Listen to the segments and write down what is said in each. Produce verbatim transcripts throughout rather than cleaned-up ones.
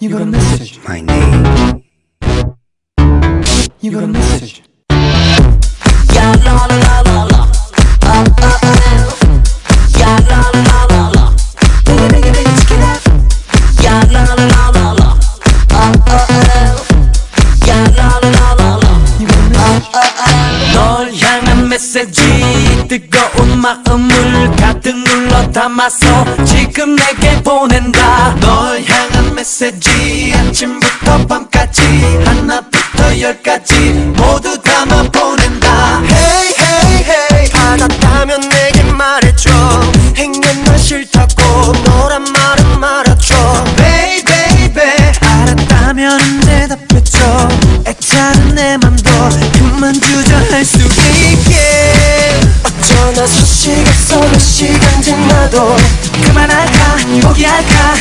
You got a message. My name. You got a message. Yeah, la la la la la. Uh, uh, uh. Yeah, la la la la la. Biggie, biggie, biggie, check it out. Yeah, la la la la la. Uh, uh, uh. Yeah, la la la la la. You got a message. Uh, uh, uh. 널 향한 메시지 뜨거운 마음을 가득 눌러 담아서 지금 내게 보낸다. 널 향한 메시지 아침부터 밤까지 하나부터 열까지 모두 담아 보낸다. Hey hey hey 받았다면 내게 말해줘. 행여 널 싫다고 너란 말은 말아줘. Baby baby 알았다면 대답해줘. 애타는 내 맘도 그만 주저할 수 있게. 어쩌나 소식 없어 몇 시간 지나도 그만할까 포기할까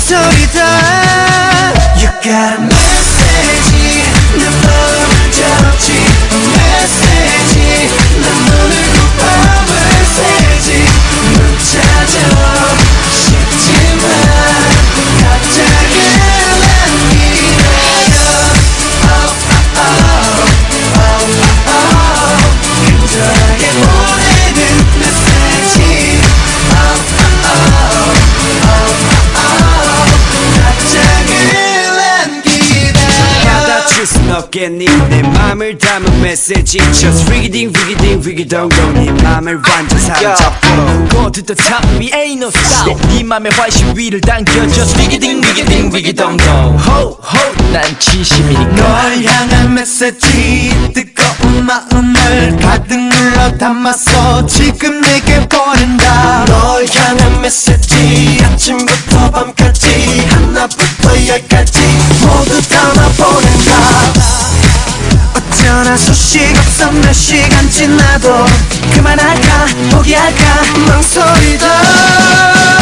망설이다. You got a message. 내 마음을 잡지 message. 난 너를 그 밤을 새지. 널 찾아 싶지만 갑자기 난 기다려. Oh oh oh oh oh 간절하게 보내는 메시지. Oh oh oh oh oh 갑자기 난 기다려. 받아줄 순 없겠니 내 맘을 담은 메시지. Just rigging rigging rigging don't go. 네 맘을 완전 사로잡고 Go to the top, we ain't no stop. 네 맘에 훨씬 위를 당겨. Just rigging rigging rigging don't go. Ho ho 난 진심이니까. 널 향한 메시지 뜨거운 마음을 가득 눌러 담아서 지금 내게 보낸다. 널 향한 메시지 아침부터 밤까지 하나부터 열까지 모두 담아 보낸다. 어쩌나 소식 없어 몇 시간 지나도 그만할까 포기할까 망설이다.